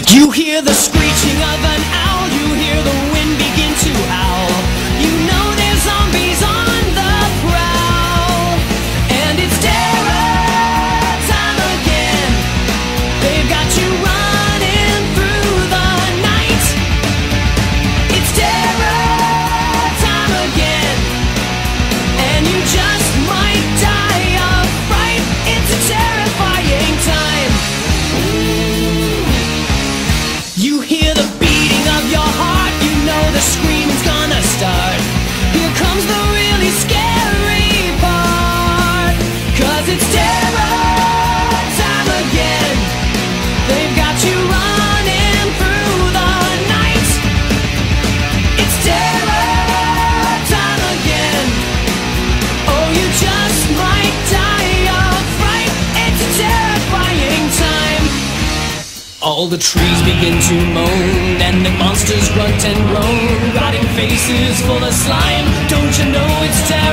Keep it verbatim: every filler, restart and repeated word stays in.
You hear the screeching of an owl, you hear the wind begin to howl. You know there's zombies on the prowl, and it's terror time again. They've got you running through the night. It's terror time again, and you just might die of fright. It's a terrifying time. You hear the beating of your heart, you know the screaming's gonna start. Here comes the really scary part, 'cause it's terror time again. They've got you running through the night. It's terror time again. Oh, you just might die of fright. It's a terrifying time. All the trees begin to moan, and the monsters grunt and groan, rotting faces full of slime. Don't you know it's time?